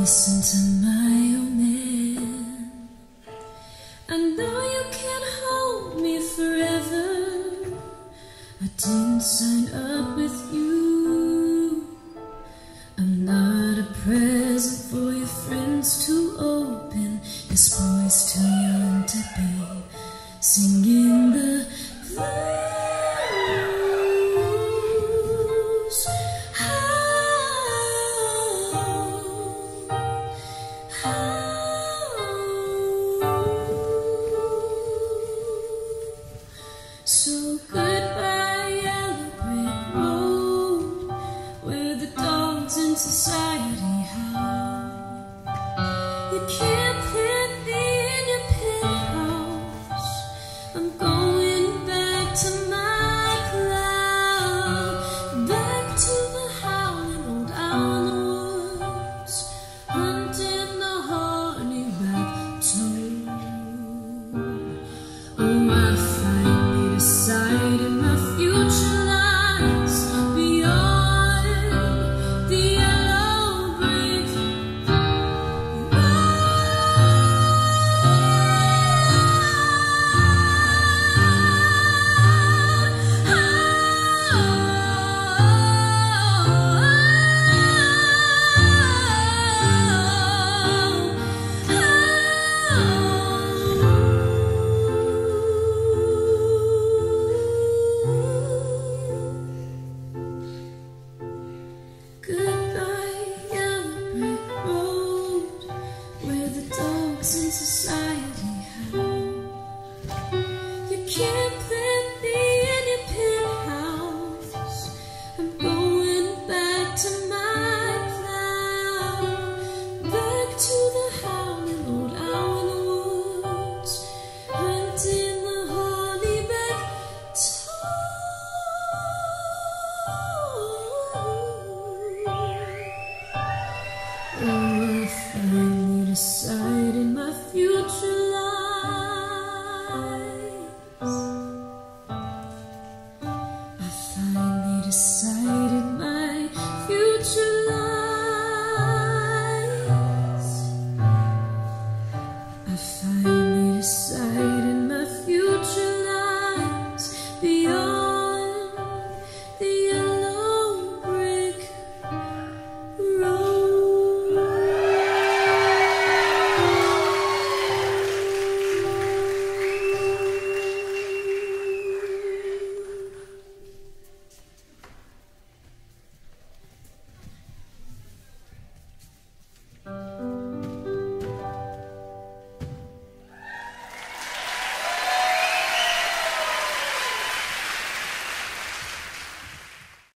listen to my old man. I know you can't hold me forever. I didn't sign up with you. I'm not a present for your friends to open. This boy's too young to be singing the blues. So goodbye, yellow brick road, where the dogs in society